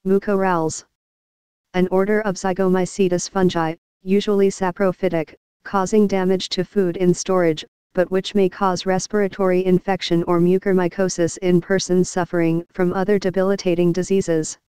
Mucorales. An order of zygomycetes fungi, usually saprophytic, causing damage to food in storage, but which may cause respiratory infection or mucormycosis in persons suffering from other debilitating diseases.